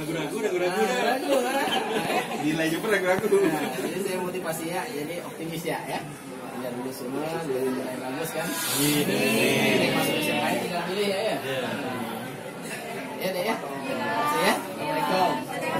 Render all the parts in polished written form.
Ragu-ragu. Ragu. Nilainya pun ragu-ragu. Jadi saya motivasi ya, jadi optimis ya. Biar dulu semua, biar nilai bagus kan. Ini masuk ke lain tinggal pilih ya. Ya deh ya. Terima kasih ya. Assalamualaikum.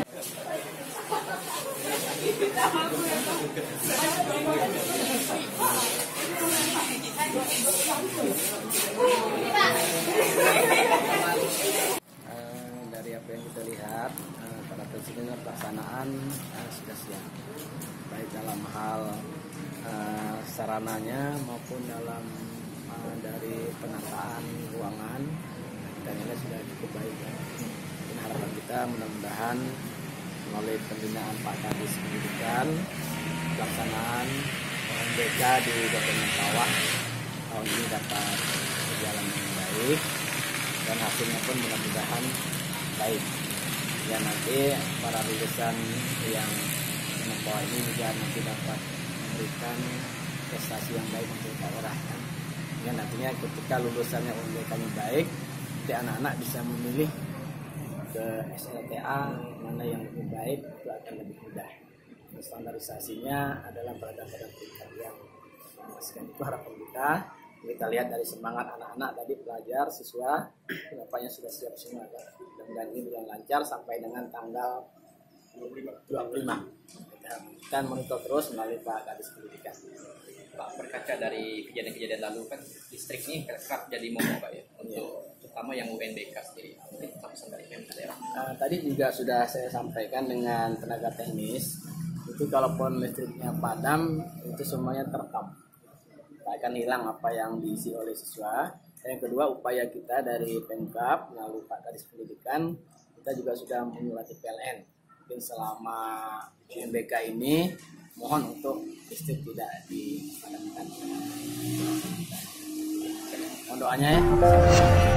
Dari apa yang kita lihat, pada prinsipnya pelaksanaan sudah siap, baik dalam hal sarananya maupun dalam dari penataan ruangan, kita nilai sudah cukup baik. Dan harapan kita mudah-mudahan melalui pembinaan Pak Kadis Pendidikan, pelaksanaan UNBK di Kabupaten Mentawai tahun ini dapat berjalan dengan baik dan hasilnya pun mudah-mudahan baik. Ya nanti para lulusan yang Mentawai ini juga nanti dapat memberikan prestasi yang baik untuk daerah kan. Ya nantinya ketika lulusannya UNBK-nya baik, nanti anak-anak bisa memilih ke SLTA mana yang lebih baik, itu akan lebih mudah. Standarisasinya adalah pada tingkat yang memuaskan. Itu harapan kita. Kita lihat dari semangat anak-anak tadi, pelajar, siswa, bapaknya sudah siap semua. Dan ini berjalan lancar sampai dengan tanggal 25. Kita monitor terus melalui Pak Kadis Pendidikan. Pak, berkaca dari kejadian-kejadian lalu kan listrik ini kerap jadi momok Pak ya, untuk terutama yang UNBK sendiri. Mungkin pesan dari Pemda daerah. Tadi juga sudah saya sampaikan dengan tenaga teknis, itu kalaupun listriknya padam, itu semuanya terekam. Tak akan hilang apa yang diisi oleh siswa. Yang kedua, upaya kita dari Pemkab melalui Pak Kadis Pendidikan, kita juga sudah menyurati PLN. Mungkin selama UNBK ini, mohon untuk listrik tidak dipadamkan. Mohon doanya ya.